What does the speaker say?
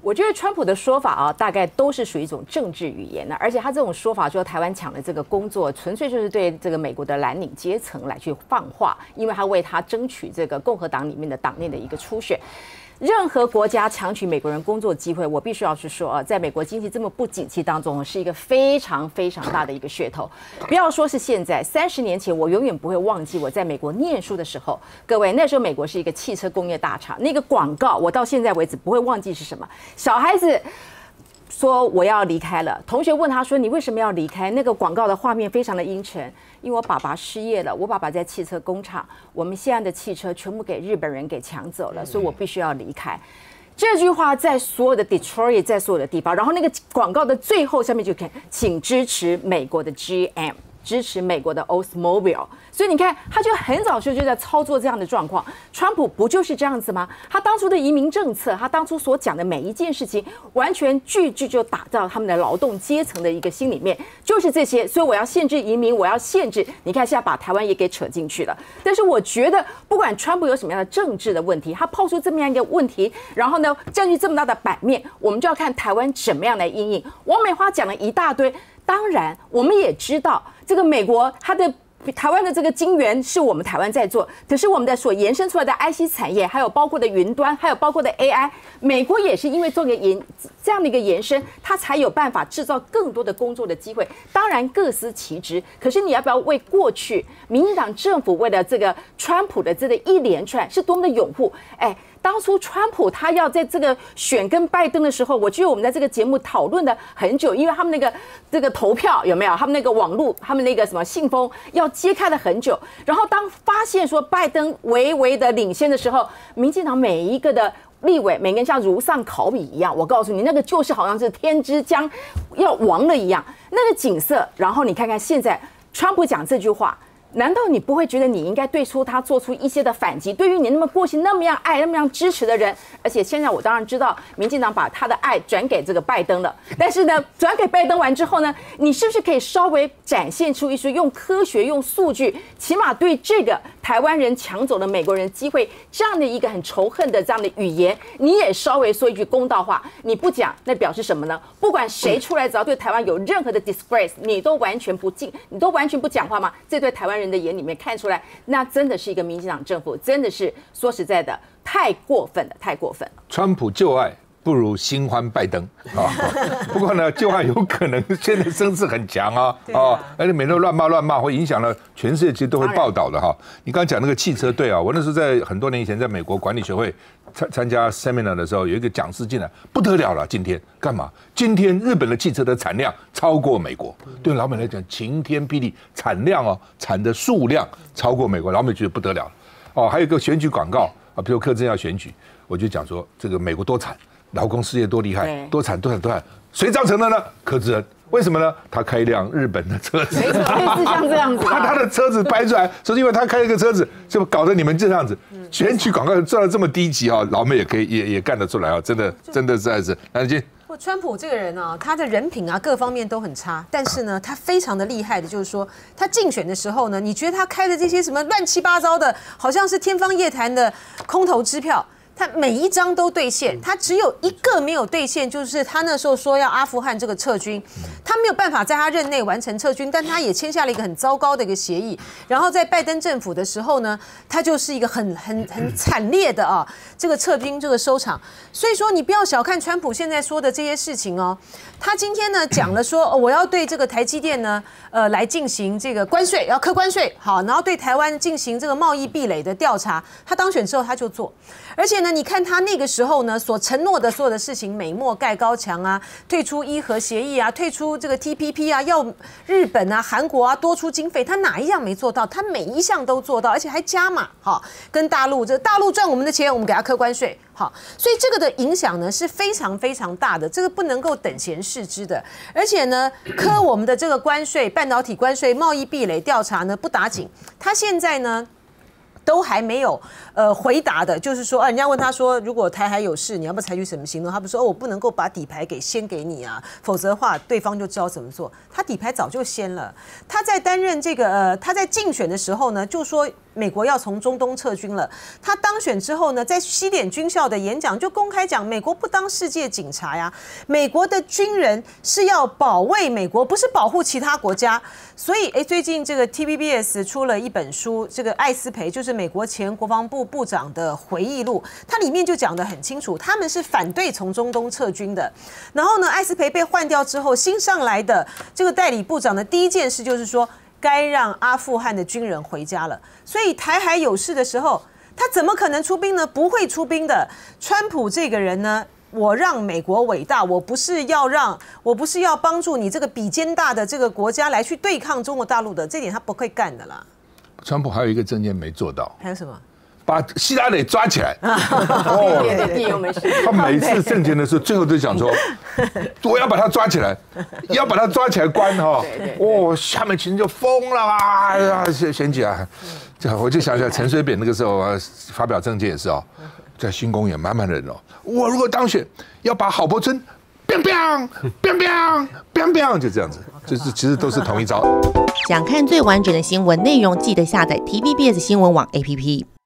我觉得川普的说法啊，大概都是属于一种政治语言的，而且他这种说法说台湾抢了这个工作，纯粹就是对这个美国的蓝领阶层来去放话，因为他为他争取这个共和党里面的党内的一个初选。任何国家抢取美国人工作机会，我必须要去说在美国经济这么不景气当中，是一个非常非常大的一个噱头。不要说是现在，30年前，我永远不会忘记我在美国念书的时候。各位，那时候美国是一个汽车工业大厂，那个广告我到现在为止不会忘记是什么。小孩子说我要离开了，同学问他说你为什么要离开？那个广告的画面非常的阴沉，因为我爸爸失业了，我爸爸在汽车工厂，我们现在的汽车全部给日本人给抢走了，所以我必须要离开。这句话在所有的 Detroit， 在所有的地方，然后那个广告的最后下面就看，请支持美国的 GM。支持美国的 Oldsmobile， 所以你看，他就很早就在操作这样的状况。川普不就是这样子吗？他当初的移民政策，他当初所讲的每一件事情，完全句句就打到他们的劳动阶层的一个心里面，就是这些。所以我要限制移民，我要限制。你看，现在把台湾也给扯进去了。但是我觉得，不管川普有什么样的政治的问题，他抛出这么样一个问题，然后呢，占据这么大的版面，我们就要看台湾怎么样来因应。王美花讲了一大堆。当然，我们也知道，这个美国它的台湾的这个晶圆是我们台湾在做，可是我们的所延伸出来的 IC 产业，还有包括的云端，还有包括的 AI， 美国也是因为做个这样的一个延伸，它才有办法制造更多的工作的机会。当然各司其职，可是你要不要为过去民进党政府为了这个川普的这个一连串是多么的拥护？当初川普他要在这个选跟拜登的时候，我记得我们在这个节目讨论的很久，因为他们这个投票有没有？他们那个网络，他们那个什么信封要揭开了很久。然后当发现说拜登微微的领先的时候，民进党每一个的立委，每个人像如上考比一样。我告诉你，那个就是好像是天之将要亡了一样，那个景色。然后你看看现在川普讲这句话。难道你不会觉得你应该对出他做出一些的反击？对于你那么过去那么样爱、那么样支持的人，而且现在我当然知道，民进党把他的爱转给这个拜登了。但是呢，转给拜登完之后呢，你是不是可以稍微展现出一些用科学、用数据，起码对这个台湾人抢走了美国人机会这样的一个很仇恨的这样的语言，你也稍微说一句公道话？你不讲，那表示什么呢？不管谁出来，只要对台湾有任何的 disgrace， 你都完全不讲话吗？这对台湾人的眼里面看出来，那真的是一个民进党政府，真的是说实在的，太过分了，太过分了。 川普旧爱不如新欢拜登啊，不过呢，旧爱有可能现在声势很强啊，而且每天乱骂，会影响了全世界，其实都会报道的哈。你刚刚讲那个汽车队啊，我那时候在很多年以前在美国管理学会参加 seminar 的时候，有一个讲师进来，不得了了，今天干嘛？今天日本的汽车的产量超过美国，对老美来讲晴天霹雳，产量产的数量超过美国，老美觉得不得了哦。还有一个选举广告啊，比如柯震要选举，我就讲说这个美国多惨。劳工事业多厉害，多惨，谁造成的呢？柯志恩，为什么呢？他开一辆日本的车子， 没错，类似像这样子， 把他的车子掰出来，说因为他开了个车子，就搞得你们这样子，选举广告做到这么低级啊，老美也可以也干得出来啊，真的实在是，南京。 川普这个人啊，他的人品啊各方面都很差，但是呢，他非常的厉害的，就是说他竞选的时候呢，你觉得他开的这些什么乱七八糟的，好像是天方夜谭的空头支票。他每一张都兑现，他只有一个没有兑现，就是他那时候说要阿富汗这个撤军，他没有办法在他任内完成撤军，但他也签下了一个很糟糕的一个协议。然后在拜登政府的时候呢，他就是一个很惨烈的这个撤军这个收场。所以说你不要小看川普现在说的这些事情哦，他今天呢讲了说我要对这个台积电呢来进行这个关税，要课关税，好，然后对台湾进行这个贸易壁垒的调查。他当选之后他就做，而且呢。你看他那个时候呢，所承诺的所有的事情，美墨盖高墙啊，退出伊核协议啊，退出这个 TPP 啊，要日本啊、韩国啊多出经费，他哪一样没做到？他每一项都做到，而且还加码，好，跟大陆大陆赚我们的钱，我们给他课关税，好，所以这个的影响呢是非常非常大的，这个不能够等闲视之的。而且呢，科我们的这个关税、半导体关税、贸易壁垒调查呢不打紧，他现在呢。都还没有回答的，就是说人家问他说，如果台海有事，你要不要采取什么行动？他不说我不能够把底牌先给你啊，否则的话对方就知道怎么做。他底牌早就掀了。他在担任这个他在竞选的时候呢，就说美国要从中东撤军了。他当选之后呢，在西点军校的演讲就公开讲，美国不当世界警察呀，美国的军人是要保卫美国，不是保护其他国家。所以，最近这个 TVBS 出了一本书，这个艾斯培就是美国前国防部部长的回忆录，它里面就讲得很清楚，他们是反对从中东撤军的。然后呢，艾斯培被换掉之后，新上来的这个代理部长的第一件事就是说，该让阿富汗的军人回家了。所以台海有事的时候，他怎么可能出兵呢？不会出兵的。川普这个人呢，我让美国伟大，我不是要帮助你这个比肩大的这个国家来去对抗中国大陆的，这点他不会干的啦。 川普还有一个政见没做到， 还有什么？ 把希拉里抓起来。 哦， 他每一次政见的时候，最后都讲说，我要把他抓起来，要把他抓起来关哈。哦，下面群就疯了啊！选举啊，我就想起来陈水扁那个时候发表政见也是哦，在新公园满满的人哦。我如果当选，要把郝柏村，biang biang biang biang biang biang，就这样子，就是其实都是同一招。 想看最完整的新闻内容，记得下载 TVBS 新闻网 APP。